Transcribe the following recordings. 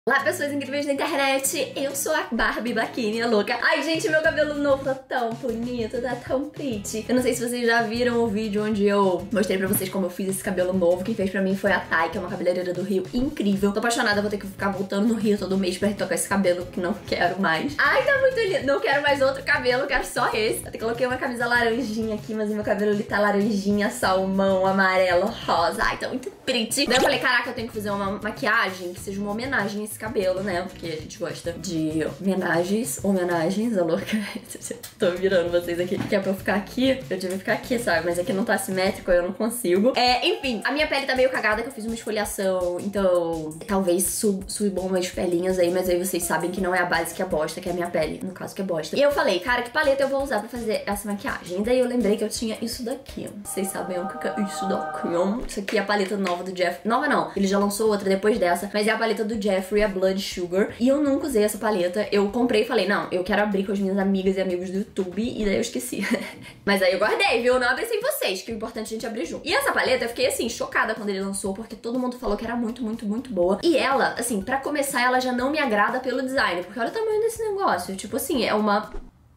Olá, pessoas incríveis da internet, eu sou a Barbie Baquinha louca. Ai, gente, meu cabelo novo tá tão bonito, tá tão pretty. Eu não sei se vocês já viram o vídeo onde eu mostrei pra vocês como eu fiz esse cabelo novo. Quem fez pra mim foi a Thay, que é uma cabeleireira do Rio incrível. Tô apaixonada, vou ter que ficar voltando no Rio todo mês pra retocar esse cabelo, que não quero mais. Ai, tá muito lindo, não quero mais outro cabelo, quero só esse. Até coloquei uma camisa laranjinha aqui, mas o meu cabelo ele tá laranjinha, salmão, amarelo, rosa. Ai, tá muito pretty. Daí eu falei, caraca, eu tenho que fazer uma maquiagem que seja uma homenagem a esse cabelo, né? Porque a gente gosta de homenagens, a louca. Tô virando vocês aqui. Que é pra eu ficar aqui, eu devia ficar aqui, sabe? Mas aqui não tá simétrico, eu não consigo. Enfim, a minha pele tá meio cagada, que eu fiz uma esfoliação, então talvez subam umas pelinhas aí, mas aí vocês sabem que não é a base que é bosta, que é a minha pele, no caso que é bosta. E eu falei, cara, que paleta eu vou usar pra fazer essa maquiagem? E daí eu lembrei que eu tinha isso daqui, ó. Vocês sabem o que é isso daqui, ó. Isso aqui é a paleta nova do Jeff. Nova não, ele já lançou outra depois dessa, mas é a paleta do Jeffree, a Blood Sugar. E eu nunca usei essa paleta. Eu comprei e falei, não, eu quero abrir com as minhas amigas e amigos do YouTube. E daí eu esqueci. Mas aí eu guardei, viu? Não abri sem vocês, que o importante é a gente abrir junto. E essa paleta eu fiquei, assim, chocada quando ele lançou, porque todo mundo falou que era muito, muito, muito boa. E ela, assim, pra começar, ela já não me agrada pelo design, porque olha o tamanho desse negócio. Tipo assim, é uma...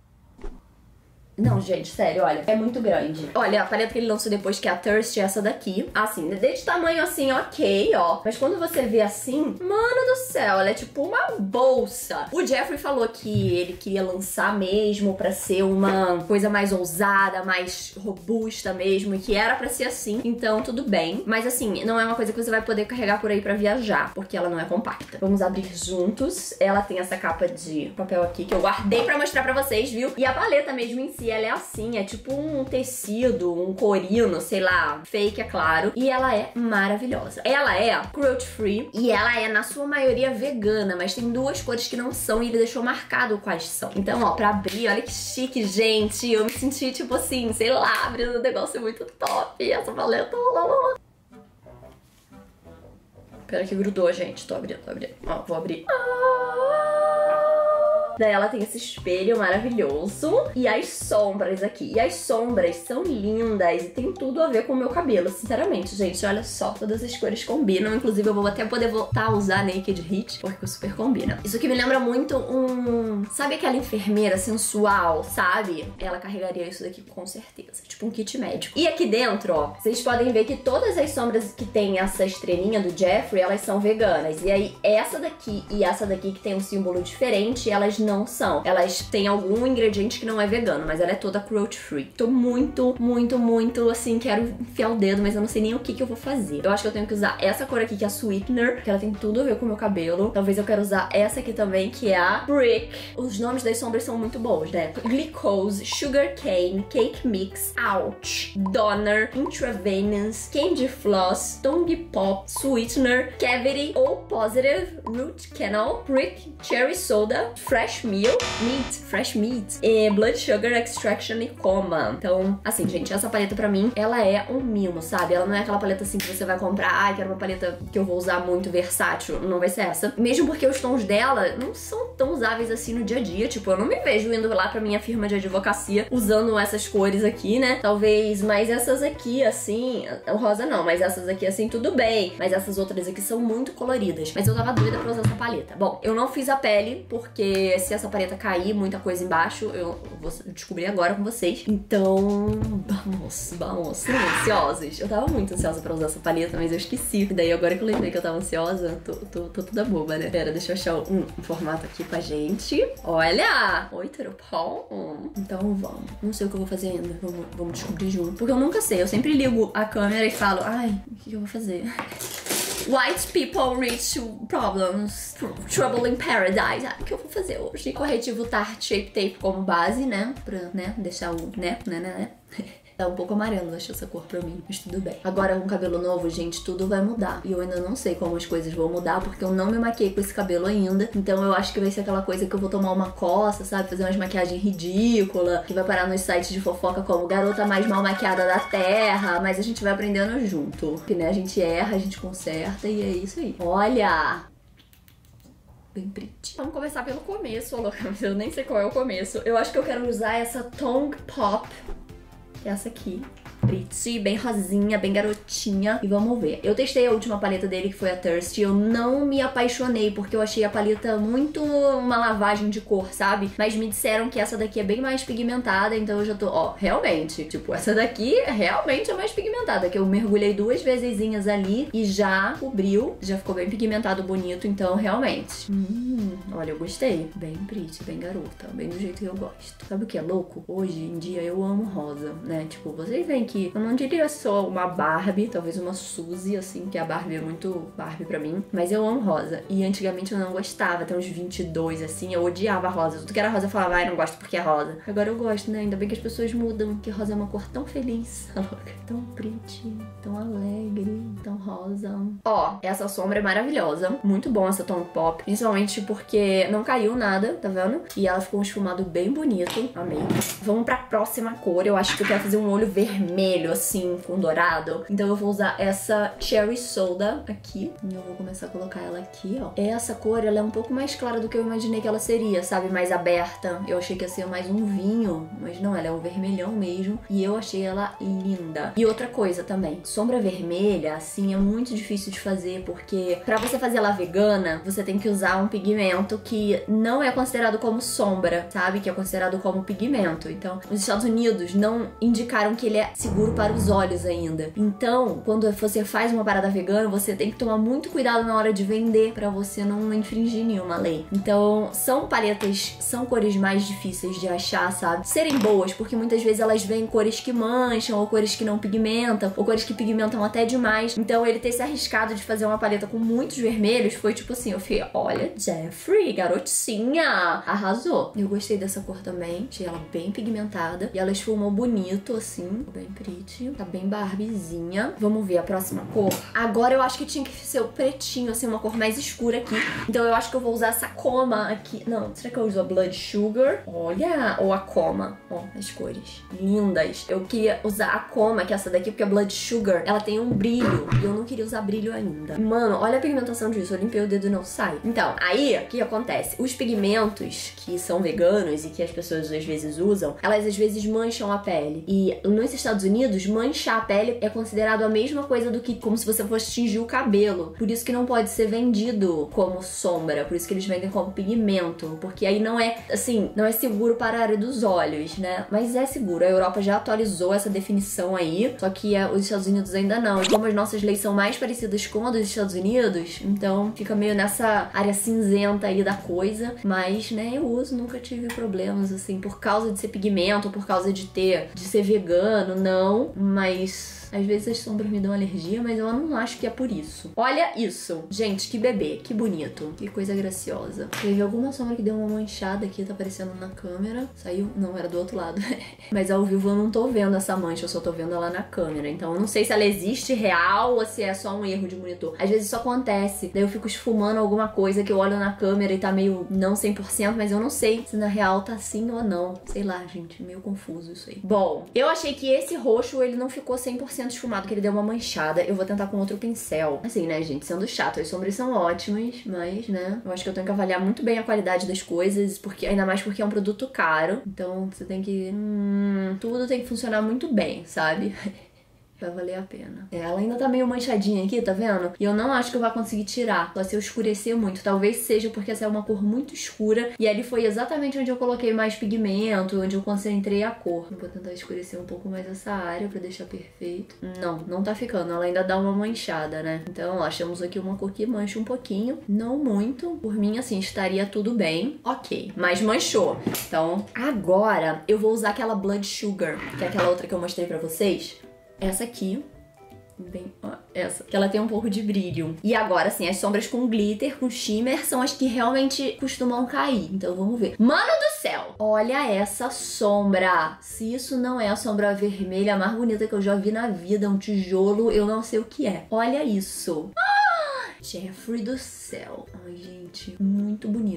Não, gente, sério, olha, é muito grande. Olha, a paleta que ele lançou depois, que é a Thirst, é essa daqui. Assim, de tamanho assim, ok, ó. Mas quando você vê assim, mano do céu, ela é tipo uma bolsa. O Jeffree falou que ele queria lançar mesmo pra ser uma coisa mais ousada, mais robusta mesmo, e que era pra ser assim. Então, tudo bem. Mas assim, não é uma coisa que você vai poder carregar por aí pra viajar, porque ela não é compacta. Vamos abrir juntos. Ela tem essa capa de papel aqui, que eu guardei pra mostrar pra vocês, viu? E a paleta mesmo em si, ela é assim, é tipo um tecido, um corino, sei lá, fake, é claro. E ela é maravilhosa. Ela é cruelty free e ela é, na sua maioria, vegana, mas tem duas cores que não são e ele deixou marcado quais são. Então, ó, pra abrir, olha que chique, gente. Eu me senti, tipo assim, sei lá, abrindo um negócio muito top. Essa paleta... Pera que grudou, gente. Tô abrindo, Ó, vou abrir. Daí ela tem esse espelho maravilhoso e as sombras aqui. E as sombras são lindas e tem tudo a ver com o meu cabelo, sinceramente, gente. Olha só, todas as cores combinam. Inclusive, eu vou até poder voltar a usar Naked Heat, porque super combina. Isso aqui me lembra muito sabe aquela enfermeira sensual, sabe? Ela carregaria isso daqui com certeza. Tipo um kit médico. E aqui dentro, ó, vocês podem ver que todas as sombras que tem essa estrelinha do Jeffree, elas são veganas. E aí, essa daqui e essa daqui que tem um símbolo diferente, elas não são. Elas têm algum ingrediente que não é vegano, mas ela é toda cruelty free. Tô muito, muito, muito, assim, quero enfiar o dedo, mas eu não sei nem o que eu vou fazer. Eu acho que eu tenho que usar essa cor aqui, que é a Sweetener, que ela tem tudo a ver com o meu cabelo. Talvez eu quero usar essa aqui também, que é a Brick. Os nomes das sombras são muito bons, né? Glucose, Sugar Cane, Cake Mix, Ouch, Donor, Intravenous, Candy Floss, Tongue Pop, Sweetener, Cavity, O Positive, Root Canal, Brick, Cherry Soda, Fresh Meat, Fresh Meat, e Blood Sugar Extraction e Coma. Então, assim, gente, essa paleta pra mim, ela é um mimo, sabe? Ela não é aquela paleta assim que você vai comprar, ai, quero uma paleta que eu vou usar muito versátil. Não vai ser essa. Mesmo porque os tons dela não são tão usáveis assim no dia a dia. Tipo, eu não me vejo indo lá pra minha firma de advocacia usando essas cores aqui, né? Talvez, mas essas aqui, assim, o rosa não, mas essas aqui, assim, tudo bem. Mas essas outras aqui são muito coloridas. Mas eu tava doida pra usar essa paleta. Bom, eu não fiz a pele, porque se essa paleta cair, muita coisa embaixo, eu vou descobrir agora com vocês. Então, vamos, ansiosos. Eu tava muito ansiosa pra usar essa paleta, mas eu esqueci. Daí agora que eu lembrei que eu tava ansiosa, tô toda boba, né? Pera, deixa eu achar um formato aqui pra gente. Olha! Oi, tudo bom? Então vamos. Não sei o que eu vou fazer ainda. Vamos descobrir junto. Porque eu nunca sei. Eu sempre ligo a câmera e falo, ai, o que eu vou fazer? White people rich problems, trouble in paradise. O que eu vou fazer hoje? Corretivo Tarte Shape Tape como base, né? Pra, né, deixar o, né. Tá um pouco amarelo, acho essa cor pra mim, mas tudo bem. Agora, com cabelo novo, gente, tudo vai mudar. E eu ainda não sei como as coisas vão mudar, porque eu não me maquiei com esse cabelo ainda. Então eu acho que vai ser aquela coisa que eu vou tomar uma coça, sabe? Fazer umas maquiagens ridículas, que vai parar nos sites de fofoca como garota mais mal maquiada da terra. Mas a gente vai aprendendo junto. Porque, né, a gente erra, a gente conserta e é isso aí. Olha! Bem pretty. Vamos começar pelo começo, eu nem sei qual é o começo. Eu acho que eu quero usar essa Tongue Pop. Essa aqui, pretty, bem rosinha, bem garotinha. E vamos ver. Eu testei a última paleta dele, que foi a Thirsty. Eu não me apaixonei, porque eu achei a paleta muito uma lavagem de cor, sabe? Mas me disseram que essa daqui é bem mais pigmentada, então eu já tô, ó, realmente, tipo, essa daqui realmente é mais pigmentada, que eu mergulhei 2 vezesinhas ali e já cobriu, já ficou bem pigmentado, bonito, então realmente. Olha, eu gostei. Bem pretty, bem garota, bem do jeito que eu gosto. Sabe o que é louco? Hoje em dia eu amo rosa, né? Tipo, vocês veem que eu não diria só uma Barbie, talvez uma Suzy, assim, que a Barbie é muito Barbie pra mim, mas eu amo rosa. E antigamente eu não gostava, até uns 22, assim, eu odiava rosa. Tudo que era rosa eu falava, ai, não gosto porque é rosa. Agora eu gosto, né? Ainda bem que as pessoas mudam, que rosa é uma cor tão feliz, tão pretty, tão alegre, tão rosa. Ó, essa sombra é maravilhosa, muito bom essa Tone Pop, principalmente porque não caiu nada, tá vendo? E ela ficou um esfumado bem bonito, amei. Vamos pra próxima cor, eu acho que eu quero fazer um olho vermelho, assim, com dourado. Então eu vou usar essa Cherry Soda aqui, e eu vou começar a colocar ela aqui, ó. Essa cor, ela é um pouco mais clara do que eu imaginei que ela seria, sabe? Mais aberta. Eu achei que ia ser mais um vinho, mas não, ela é um vermelhão mesmo. E eu achei ela linda. E outra coisa também, sombra vermelha, assim, é muito difícil de fazer, porque pra você fazer ela vegana, você tem que usar um pigmento que não é considerado como sombra, sabe? Que é considerado como pigmento. Então, os Estados Unidos não indicaram que ele é seguro para os olhos ainda. Então, quando você faz uma parada vegana, você tem que tomar muito cuidado na hora de vender pra você não infringir nenhuma lei. Então, são paletas, são cores mais difíceis de achar, sabe? Serem boas, porque muitas vezes elas vêm cores que mancham, ou cores que não pigmentam, ou cores que pigmentam até demais. Então, ele ter se arriscado de fazer uma paleta com muitos vermelhos foi tipo assim, eu fiquei, olha, Jeffree, garotinha, arrasou. Eu gostei dessa cor também, achei ela bem pigmentada, e ela esfumou bonito, assim, bem pretty, tá bem Barbiezinha. Vamos ver a próxima cor. Agora eu acho que tinha que ser o pretinho, assim, uma cor mais escura aqui. Então eu acho que eu vou usar essa Coma aqui. Não, será que eu uso a Blood Sugar? Olha, ou a Coma. Ó, as cores lindas. Eu queria usar a Coma, que é essa daqui, porque a Blood Sugar, ela tem um brilho, e eu não queria usar brilho ainda. Mano, olha a pigmentação disso. Eu limpei o dedo e não sai. Então, aí, o que acontece? Os pigmentos que são veganos e que as pessoas às vezes usam, elas às vezes mancham a pele. E nos Estados Unidos, manchar a pele é considerado a mesma coisa do que como se você fosse tingir o cabelo. Por isso que não pode ser vendido como sombra. Por isso que eles vendem como pigmento. Porque aí não é, assim, não é seguro para a área dos olhos, né? Mas é seguro. A Europa já atualizou essa definição aí. Só que os Estados Unidos ainda não. E como as nossas leis são mais parecidas com a dos Estados Unidos, então fica meio nessa área cinzenta aí da coisa. Mas, né, eu uso, nunca tive problemas, assim, por causa de ser pigmento, por causa de ser vegano, não. Mas às vezes as sombras me dão alergia, mas eu não acho que é por isso. Olha isso. Gente, que bebê, que bonito. Que coisa graciosa. Teve alguma sombra que deu uma manchada aqui, tá aparecendo na câmera. Saiu? Não, era do outro lado. Mas ao vivo eu não tô vendo essa mancha, eu só tô vendo ela na câmera. Então eu não sei se ela existe real ou se é só um erro de monitor. Às vezes isso acontece. Daí eu fico esfumando alguma coisa que eu olho na câmera e tá meio não 100%, mas eu não sei se na real tá assim ou não. Sei lá, gente, meio confuso isso aí. Bom, eu achei que esse roxo, ele não ficou 100% esfumado, que ele deu uma manchada. Eu vou tentar com outro pincel. Assim, né, gente, sendo chato, as sombras são ótimas, mas, né, eu acho que eu tenho que avaliar muito bem a qualidade das coisas, porque ainda mais porque é um produto caro. Então, você tem que... tudo tem que funcionar muito bem, sabe? Vai valer a pena. Ela ainda tá meio manchadinha aqui, tá vendo? E eu não acho que eu vou conseguir tirar, só se eu escurecer muito. Talvez seja porque essa é uma cor muito escura e ali foi exatamente onde eu coloquei mais pigmento, onde eu concentrei a cor. Eu vou tentar escurecer um pouco mais essa área pra deixar perfeito. Não tá ficando. Ela ainda dá uma manchada, né? Então, ó, achamos aqui uma cor que mancha um pouquinho. Não muito. Por mim, assim, estaria tudo bem. Ok. Mas manchou. Então, agora eu vou usar aquela Blood Sugar, que é aquela outra que eu mostrei pra vocês. Essa aqui, bem, ó, essa, que ela tem um pouco de brilho. E agora, assim, as sombras com glitter, com shimmer, são as que realmente costumam cair. Então, vamos ver. Mano do céu! Olha essa sombra! Se isso não é a sombra vermelha mais bonita que eu já vi na vida, um tijolo, eu não sei o que é. Olha isso! Ah! Jeffree do céu. Ai, gente, muito bonito.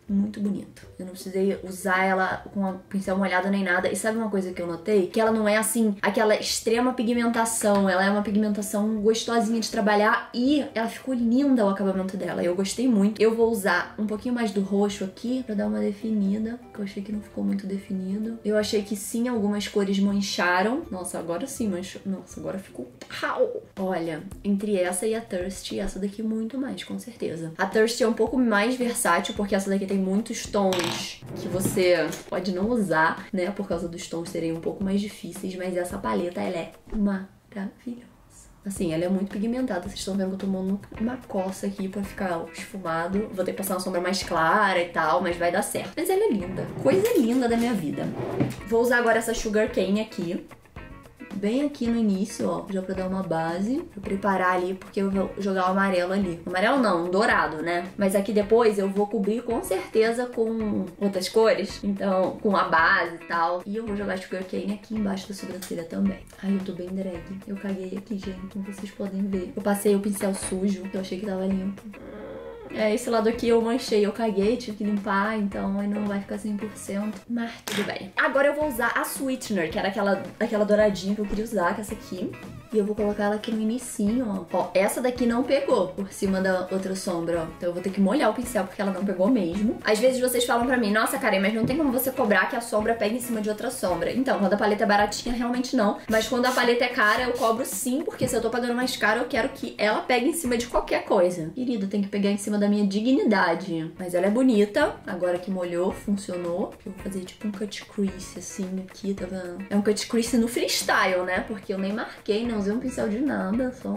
muito bonito. Eu não precisei usar ela com a pincel molhado nem nada. E sabe uma coisa que eu notei? Que ela não é assim, aquela extrema pigmentação. Ela é uma pigmentação gostosinha de trabalhar e ela ficou linda o acabamento dela. Eu gostei muito. Eu vou usar um pouquinho mais do roxo aqui pra dar uma definida, que eu achei que não ficou muito definido. Eu achei que sim, algumas cores mancharam. Nossa, agora sim manchou. Nossa, agora ficou pau! Olha, entre essa e a Thirsty, essa daqui muito mais, com certeza. A Thirsty é um pouco mais versátil, porque essa daqui tem muitos tons que você pode não usar, né? Por causa dos tons serem um pouco mais difíceis, mas essa paleta, ela é maravilhosa. Assim, ela é muito pigmentada. Vocês estão vendo que eu tô tomando uma coça aqui pra ficar esfumado. Vou ter que passar uma sombra mais clara e tal, mas vai dar certo. Mas ela é linda. Coisa linda da minha vida. Vou usar agora essa Sugar Cane aqui. Bem aqui no início, ó, já pra dar uma base, pra preparar ali, porque eu vou jogar o amarelo ali. Amarelo não, um dourado, né? Mas aqui depois eu vou cobrir com certeza com outras cores, então com a base e tal. E eu vou jogar Sugar Cane aqui embaixo da sobrancelha também. Ai, eu tô bem drag. Eu caguei aqui, gente, como vocês podem ver. Eu passei o pincel sujo, que eu achei que tava limpo. Esse lado aqui eu manchei, eu caguei, tive que limpar, então aí não vai ficar 100%, mas tudo bem. Agora eu vou usar a Sweetener, que era aquela douradinha que eu queria usar, que é essa aqui. E eu vou colocar ela aqui no inicinho, ó. Ó, essa daqui não pegou por cima da outra sombra, ó. Então eu vou ter que molhar o pincel porque ela não pegou mesmo. Às vezes vocês falam pra mim, nossa, Karen, mas não tem como você cobrar que a sombra pegue em cima de outra sombra. Então, quando a paleta é baratinha, realmente não. Mas quando a paleta é cara, eu cobro sim, porque se eu tô pagando mais caro, eu quero que ela pegue em cima de qualquer coisa. Querido, tem que pegar em cima da minha dignidade. Mas ela é bonita. Agora que molhou, funcionou. Eu vou fazer tipo um cut crease assim aqui, tá vendo? É um cut crease no freestyle, né? Porque eu nem marquei, não usei um pincel de nada, só.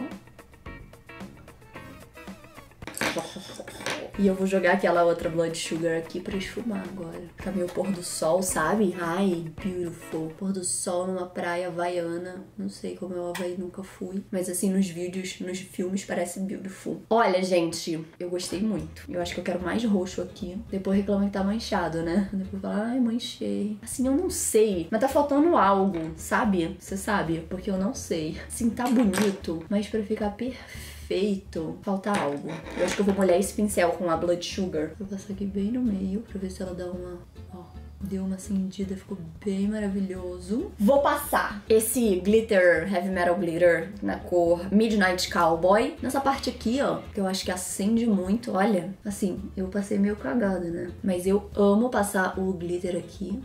E eu vou jogar aquela outra Blood Sugar aqui pra esfumar agora. Fica meio pôr do sol, sabe? Ai, beautiful. Pôr do sol numa praia havaiana. Não sei como é o Havaí, nunca fui. Mas assim, nos vídeos, nos filmes, parece beautiful. Olha, gente, eu gostei muito. Eu acho que eu quero mais roxo aqui. Depois reclama que tá manchado, né? Depois fala, ai, manchei. Assim, eu não sei. Mas tá faltando algo, sabe? Você sabe? Porque eu não sei. Assim, tá bonito, mas pra ficar perfeito, falta algo. Eu acho que eu vou molhar esse pincel com a Blood Sugar. Vou passar aqui bem no meio pra ver se ela dá uma... Ó, deu uma acendida, ficou bem maravilhoso. Vou passar esse glitter, Heavy Metal Glitter, na cor Midnight Cowboy. Nessa parte aqui, ó, que eu acho que acende muito. Olha, assim, eu passei meio cagada, né? Mas eu amo passar o glitter aqui.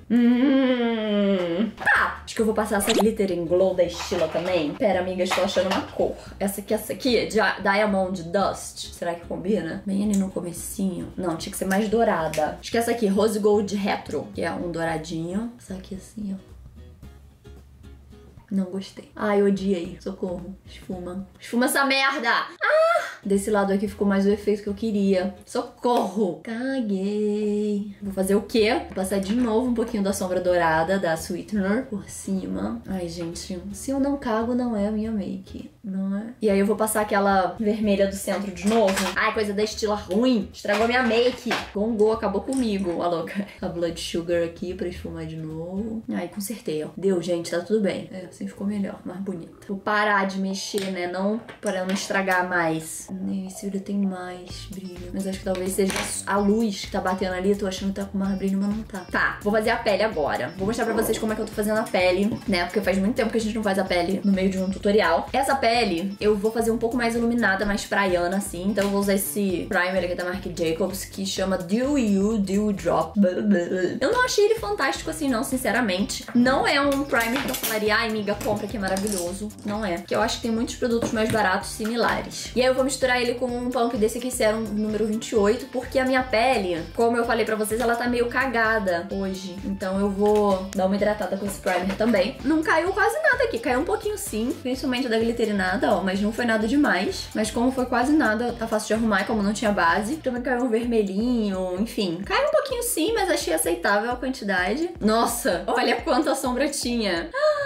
Tá! Acho que eu vou passar essa glitter em glow da Estila também. Pera, amiga, estou achando uma cor. Essa aqui é Diamond Dust. Será que combina? Bem ali no comecinho. Não, tinha que ser mais dourada. Acho que essa aqui, Rose Gold Retro, que é um douradinho. Essa aqui assim, ó. Não gostei. Ai, odiei. Socorro. Esfuma. Esfuma essa merda! Ah! Desse lado aqui ficou mais o efeito que eu queria. Socorro! Caguei. Vou fazer o quê? Vou passar de novo um pouquinho da sombra dourada da Sweetener por cima. Ai, gente. Se eu não cago, não é a minha make. Não é? E aí eu vou passar aquela vermelha do centro de novo. Ai, coisa da Estila ruim. Estragou minha make. Gongou, acabou comigo. A louca. A Blood Sugar aqui pra esfumar de novo. Ai, consertei, ó. Deu, gente. Tá tudo bem. É, assim ficou melhor. Mais bonita. Vou parar de mexer, né? Não, para não estragar mais. Esse vídeo tem mais brilho. Mas acho que talvez seja a luz que tá batendo ali. Eu tô achando que tá com mais brilho, mas não tá. Tá, vou fazer a pele agora. Vou mostrar pra vocês como é que eu tô fazendo a pele, né? Porque faz muito tempo que a gente não faz a pele no meio de um tutorial. Essa pele, eu vou fazer um pouco mais iluminada, mais praiana, assim. Então eu vou usar esse primer aqui da marca Jacobs, que chama Dew You Dew Drop. Eu não achei ele fantástico assim, não, sinceramente. Não é um primer que eu falaria, ai, amiga, compra que é maravilhoso. Não é. Porque eu acho que tem muitos produtos mais baratos similares. E aí eu vou misturar ele com um pump desse aqui, Serum número 28, porque a minha pele, como eu falei pra vocês, ela tá meio cagada hoje. Então eu vou dar uma hidratada com esse primer também. Não caiu quase nada aqui, caiu um pouquinho sim, principalmente da glitterinada, ó, mas não foi nada demais. Mas como foi quase nada, tá fácil de arrumar, como não tinha base. Também caiu um vermelhinho, enfim. Caiu um pouquinho sim, mas achei aceitável a quantidade. Nossa, olha quanta sombra tinha.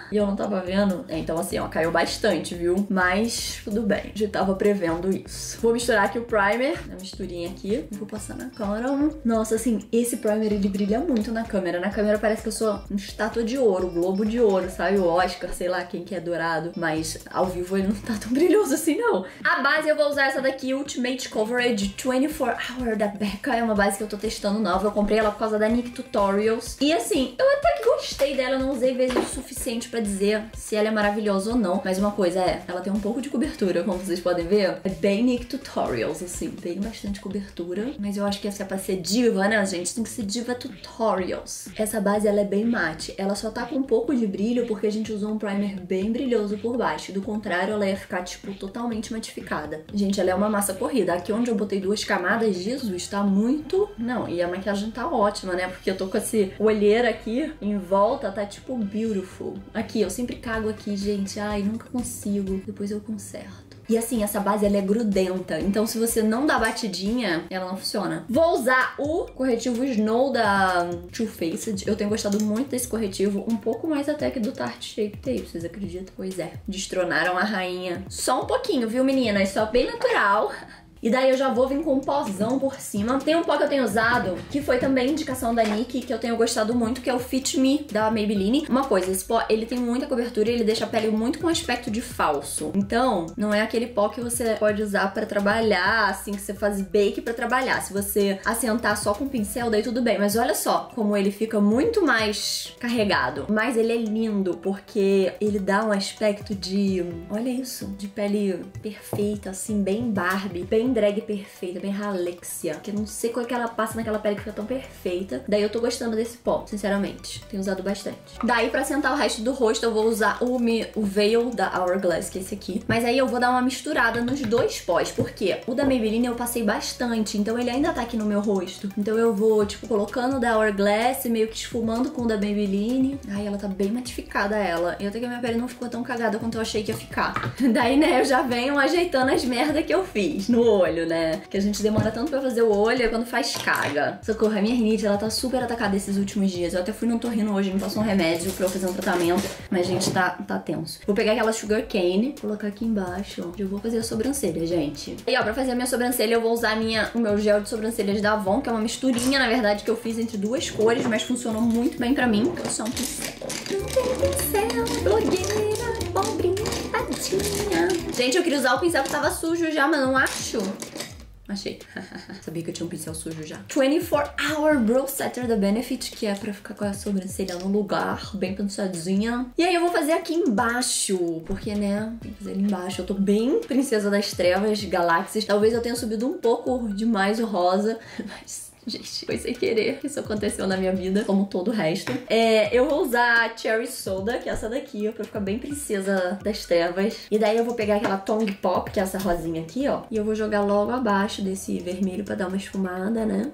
E eu não tava vendo. Então assim, ó, caiu bastante, viu? Mas tudo bem, já tava prevendo isso. Vou misturar aqui o primer, a misturinha aqui. Vou passar na cara. Nossa, assim, esse primer, ele brilha muito na câmera. Na câmera parece que eu sou uma estátua de ouro, globo de ouro, sabe? O Oscar, sei lá quem que é dourado. Mas ao vivo ele não tá tão brilhoso assim, não. A base eu vou usar essa daqui, Ultimate Coverage 24 Hour da Becca. É uma base que eu tô testando nova. Eu comprei ela por causa da NYX Tutorials. E assim, eu até gostei dela. Eu não usei vezes o suficiente pra dizer se ela é maravilhosa ou não. Mas uma coisa é, ela tem um pouco de cobertura, como vocês podem ver. É bem NYX Tutorials, assim. Tem bastante cobertura. Mas eu acho que essa é pra ser diva, né, gente? Tem que ser diva Tutorials. Essa base, ela é bem mate. Ela só tá com um pouco de brilho porque a gente usou um primer bem brilhoso por baixo. Do contrário, ela ia ficar, tipo, totalmente matificada. Gente, ela é uma massa corrida. Aqui onde eu botei 2 camadas, Jesus, tá muito... Não, e a maquiagem tá ótima, né? Porque eu tô com esse olheira aqui em volta, tá tipo beautiful. Aqui, eu sempre cago aqui, gente. Ai, nunca consigo. Depois eu conserto. E assim, essa base, ela é grudenta. Então, se você não dá batidinha, ela não funciona. Vou usar o corretivo Snow da Too Faced. Eu tenho gostado muito desse corretivo. Um pouco mais até que do Tarte Shape Tape, vocês acreditam? Pois é. Destronaram a rainha. Só um pouquinho, viu, meninas? Só bem natural. E daí eu já vou vir com um pozão por cima. Tem um pó que eu tenho usado, que foi também indicação da Nick, que eu tenho gostado muito, que é o Fit Me, da Maybelline. Uma coisa, esse pó, ele tem muita cobertura e ele deixa a pele muito com aspecto de falso. Então, não é aquele pó que você pode usar pra trabalhar, assim, que você faz bake pra trabalhar. Se você assentar só com pincel, daí tudo bem. Mas olha só como ele fica muito mais carregado. Mas ele é lindo, porque ele dá um aspecto de... Olha isso, de pele perfeita, assim, bem Barbie, bem drag perfeita, bem Halexia. Que eu não sei qual é que ela passa naquela pele que fica tão perfeita. Daí eu tô gostando desse pó, sinceramente. Tenho usado bastante. Daí pra sentar o resto do rosto eu vou usar o Veil da Hourglass, que é esse aqui. Mas aí eu vou dar uma misturada nos 2 pós, porque o da Maybelline eu passei bastante, então ele ainda tá aqui no meu rosto. Então eu vou, tipo, colocando o da Hourglass, meio que esfumando com o da Maybelline. Ai, ela tá bem matificada, ela. E até que a minha pele não ficou tão cagada quanto eu achei que ia ficar. Daí, né, eu já venho ajeitando as merda que eu fiz no olho, né? Que a gente demora tanto pra fazer o olho e quando faz caga. Socorro, a minha rinite, ela tá super atacada esses últimos dias. Eu até fui no otorrino hoje, me passou um remédio pra eu fazer um tratamento. Mas, gente, tá tenso. Vou pegar aquela Sugar Cane, colocar aqui embaixo. Eu vou fazer a sobrancelha, gente. E, ó, pra fazer a minha sobrancelha, eu vou usar o meu gel de sobrancelhas da Avon, que é uma misturinha, na verdade, que eu fiz entre 2 cores, mas funcionou muito bem pra mim. Eu sou um pincel. Não tem pincel, blogueira, pobrinha, tadinha. Gente, eu queria usar o pincel que tava sujo já, mas não acho. Achei. Sabia que eu tinha um pincel sujo já. 24 Hour Brow Setter da Benefit, que é pra ficar com a sobrancelha no lugar, bem pensadinha. E aí eu vou fazer aqui embaixo, porque, né, tem que fazer ali embaixo. Eu tô bem Princesa das Trevas, Galáxias. Talvez eu tenha subido um pouco demais o rosa, mas... Gente, foi sem querer que isso aconteceu na minha vida, como todo o resto. Eu vou usar Cherry Soda, que é essa daqui, pra ficar bem Princesa das Trevas. E daí eu vou pegar aquela Tongue Pop, que é essa rosinha aqui, ó. E eu vou jogar logo abaixo desse vermelho pra dar uma esfumada, né?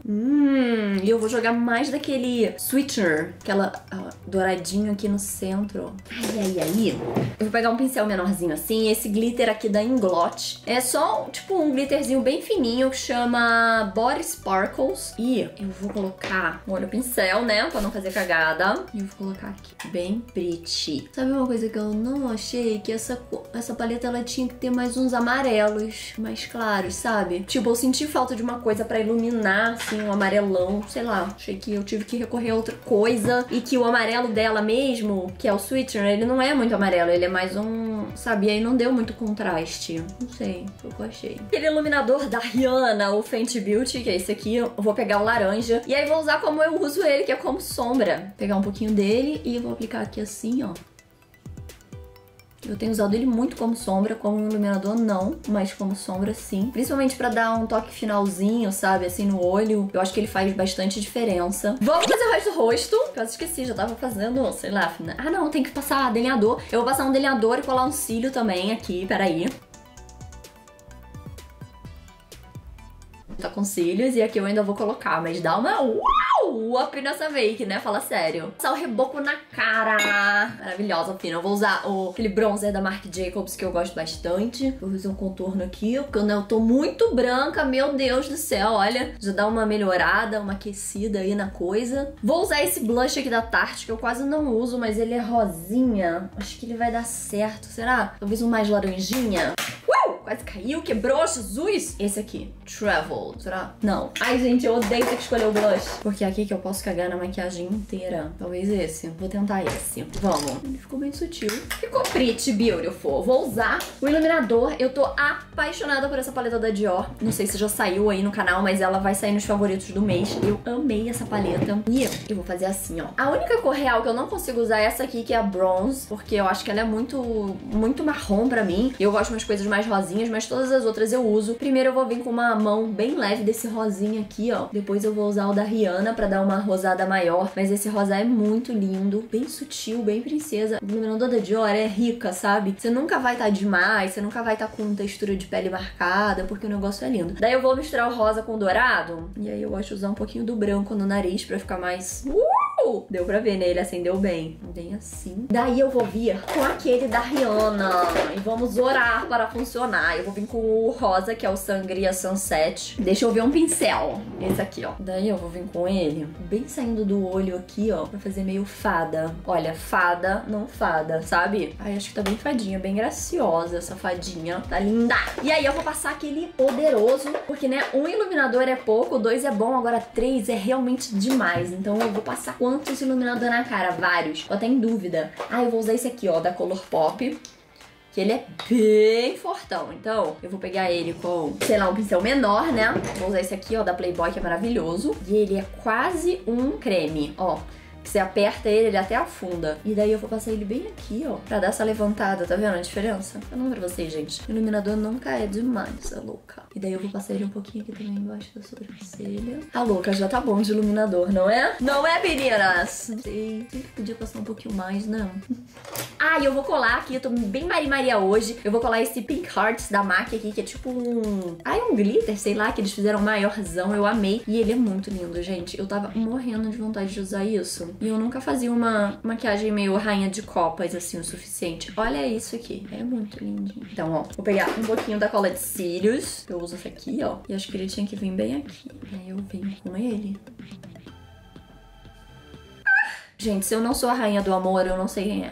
E eu vou jogar mais daquele Sweetener, aquela douradinho aqui no centro. Aí. Eu vou pegar um pincel menorzinho assim, esse glitter aqui da Inglot. É só, tipo, um glitterzinho bem fininho que chama Body Sparkles. E eu vou colocar molho pincel, né? Pra não fazer cagada. E eu vou colocar aqui, bem pretty. Sabe uma coisa que eu não achei? Que essa paleta, ela tinha que ter mais uns amarelos mais claros, sabe? Tipo, eu senti falta de uma coisa pra iluminar, assim, um amarelão. Sei lá, achei que eu tive que recorrer a outra coisa. E que o amarelo dela mesmo, que é o Sweetener, ele não é muito amarelo. Ele é mais um... Sabe? E aí não deu muito contraste. Não sei, foi o que eu achei. Aquele iluminador da Rihanna, o Fenty Beauty, que é esse aqui, eu vou pegar o laranja. E aí vou usar como eu uso ele, que é como sombra. Pegar um pouquinho dele e eu vou aplicar aqui assim, ó. Eu tenho usado ele muito como sombra, como iluminador não, mas como sombra sim. Principalmente pra dar um toque finalzinho, sabe, assim no olho. Eu acho que ele faz bastante diferença. Vamos fazer o resto do rosto. Eu esqueci, já tava fazendo, sei lá. Ah não, tem que passar delineador. Eu vou passar um delineador e colar um cílio também aqui, peraí. tá com cílios e aqui eu ainda vou colocar, mas dá uma up nessa make, né? Fala sério. Passar o reboco na cara. Maravilhosa, fina. Eu vou usar aquele bronzer da Marc Jacobs que eu gosto bastante. Vou fazer um contorno aqui, porque eu tô muito branca, meu Deus do céu, olha. Já dá uma melhorada, uma aquecida aí na coisa. Vou usar esse blush aqui da Tarte, que eu quase não uso, mas ele é rosinha. Acho que ele vai dar certo, será? Talvez um mais laranjinha. Quase caiu, quebrou, Jesus! Esse aqui, Travel, será? Não. Ai, gente, eu odeio ter que escolher o blush. Porque é aqui que eu posso cagar na maquiagem inteira. Talvez esse. Vou tentar esse. Vamos. Ele ficou bem sutil. Ficou pretty beautiful. Vou usar o iluminador. Eu tô apaixonada por essa paleta da Dior. Não sei se já saiu aí no canal, mas ela vai sair nos favoritos do mês. Eu amei essa paleta. E eu vou fazer assim, ó. A única cor real que eu não consigo usar é essa aqui, que é a Bronze. Porque eu acho que ela é muito marrom pra mim. Eu gosto de umas coisas mais rosinhas, mas todas as outras eu uso. Primeiro eu vou vir com uma mão bem leve desse rosinha aqui, ó. Depois eu vou usar o da Rihanna pra dar uma rosada maior. Mas esse rosa é muito lindo, bem sutil, bem princesa. O iluminador da Dior é rica, sabe? Você nunca vai estar demais, você nunca vai estar com textura de pele marcada, porque o negócio é lindo. Daí eu vou misturar o rosa com o dourado. E aí eu gosto de usar um pouquinho do branco no nariz pra ficar mais... Deu pra ver, né? Ele acendeu bem. Bem assim. Daí eu vou vir com aquele da Rihanna. E vamos orar para funcionar. Eu vou vir com o rosa, que é o Sangria Sunset. Deixa eu ver um pincel. Esse aqui, ó. Daí eu vou vir com ele, bem saindo do olho aqui, ó. Pra fazer meio fada. Olha, fada, não fada, sabe? Ai, acho que tá bem fadinha, bem graciosa essa fadinha. Tá linda! E aí eu vou passar aquele poderoso. Porque, né, um iluminador é pouco, 2 é bom, agora 3 é realmente demais. Então eu vou passar quantos iluminador na cara? Vários. Tô até em dúvida. Ah, eu vou usar esse aqui, ó, da Colourpop. Que ele é bem fortão. Então, eu vou pegar ele com, sei lá, um pincel menor, né? Vou usar esse aqui, ó, da Playboy, que é maravilhoso. E ele é quase um creme, ó. Que você aperta ele, ele até afunda. E daí eu vou passar ele bem aqui, ó, pra dar essa levantada. Tá vendo a diferença? Eu não pra vocês, gente. O iluminador nunca é demais, a louca. E daí eu vou passar ele um pouquinho aqui também embaixo da sobrancelha. A louca, já tá bom de iluminador, não é? Não é, meninas? Não sei. Podia passar um pouquinho mais, não. Ah, e eu vou colar aqui, eu tô bem Mari Maria hoje. Eu vou colar esse Pink Hearts da MAC aqui, que é tipo um... Ai, um glitter, sei lá, que eles fizeram maiorzão. Eu amei. E ele é muito lindo, gente. Eu tava morrendo de vontade de usar isso. E eu nunca fazia uma maquiagem meio rainha de copas, assim, o suficiente. Olha isso aqui. É muito lindinho. Então, ó, vou pegar um pouquinho da cola de cílios. Eu uso essa aqui, ó. E acho que ele tinha que vir bem aqui. E aí eu venho com ele. Gente, se eu não sou a rainha do amor, eu não sei quem é.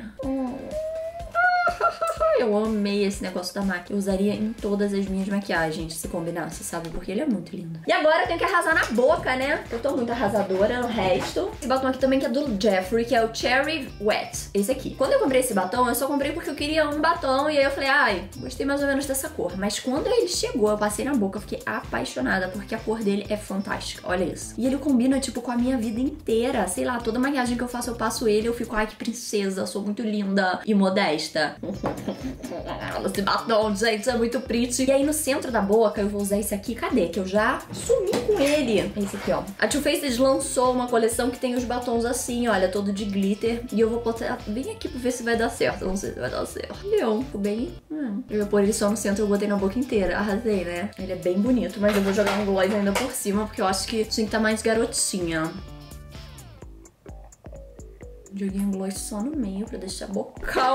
Eu amei esse negócio da MAC. Eu usaria em todas as minhas maquiagens, se combinasse, sabe? Porque ele é muito lindo. E agora eu tenho que arrasar na boca, né? Eu tô muito arrasadora no resto. Esse batom aqui também que é do Jeffree, que é o Cherry Wet. Esse aqui. Quando eu comprei esse batom, eu só comprei porque eu queria um batom. E aí eu falei, ai, gostei mais ou menos dessa cor. Mas quando ele chegou, eu passei na boca, eu fiquei apaixonada, porque a cor dele é fantástica. Olha isso. E ele combina, tipo, com a minha vida inteira. Sei lá, toda maquiagem que eu faço, eu passo ele, eu fico, ai, que princesa, sou muito linda e modesta. Esse batom, gente, é muito pretty. E aí no centro da boca eu vou usar esse aqui. Cadê? Que eu já sumi com ele. Esse aqui, ó. A Too Faced lançou uma coleção que tem os batons assim, olha, todo de glitter. E eu vou botar bem aqui pra ver se vai dar certo. Não sei se vai dar certo. Deu. Ficou bem... Eu vou pôr ele só no centro, eu botei na boca inteira. Arrasei, né? Ele é bem bonito, mas eu vou jogar um gloss ainda por cima, porque eu acho que tinha que estar mais garotinha. Joguei um gloss só no meio pra deixar bocão.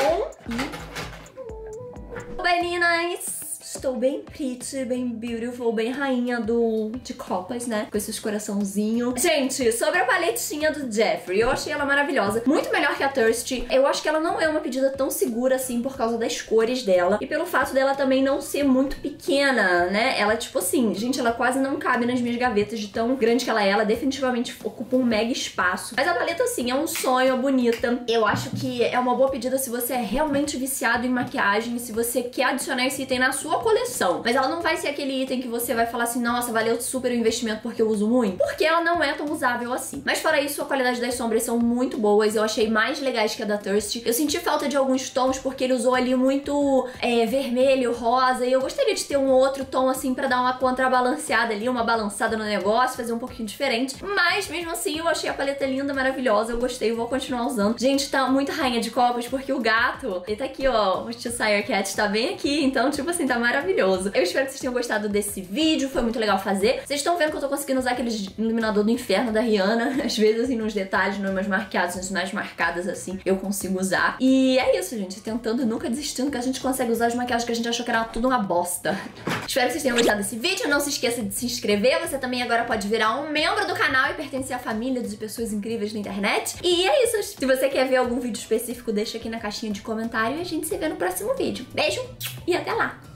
Meninas, estou bem pretty, bem beautiful, bem rainha de copas, né? Com esses coraçãozinhos. Gente, sobre a paletinha do Jeffree, eu achei ela maravilhosa. Muito melhor que a Thirsty. Eu acho que ela não é uma pedida tão segura assim por causa das cores dela. E pelo fato dela também não ser muito pequena, né? Ela, tipo assim, gente, ela quase não cabe nas minhas gavetas de tão grande que ela é. Ela definitivamente ocupa um mega espaço. Mas a paleta, assim, é um sonho, é bonita. Eu acho que é uma boa pedida se você é realmente viciado em maquiagem e se você quer adicionar esse item na sua coleção. Mas ela não vai ser aquele item que você vai falar assim, nossa, valeu super o investimento porque eu uso muito. Porque ela não é tão usável assim. Mas fora isso, a qualidade das sombras são muito boas. Eu achei mais legais que a da Thirsty. Eu senti falta de alguns tons porque ele usou ali muito vermelho, rosa. E eu gostaria de ter um outro tom assim pra dar uma contrabalanceada ali, uma balançada no negócio, fazer um pouquinho diferente. Mas mesmo assim, eu achei a paleta linda, maravilhosa. Eu gostei, eu vou continuar usando. Gente, tá muito rainha de copas porque o gato, ele tá aqui, ó. O Cheshire Cat tá bem aqui. Então, tipo assim, tá maravilhoso. maravilhoso. Eu espero que vocês tenham gostado desse vídeo, foi muito legal fazer. Vocês estão vendo que eu tô conseguindo usar aquele iluminador do inferno da Rihanna, às vezes assim nos detalhes, nas mais maquiadas, nas mais marcadas assim, eu consigo usar. E é isso, gente, tentando e nunca desistindo, que a gente consegue usar as maquiagens que a gente achou que era tudo uma bosta. Espero que vocês tenham gostado desse vídeo, não se esqueça de se inscrever, você também agora pode virar um membro do canal e pertencer à família de pessoas incríveis na internet. E é isso, se você quer ver algum vídeo específico, deixa aqui na caixinha de comentário e a gente se vê no próximo vídeo. Beijo e até lá!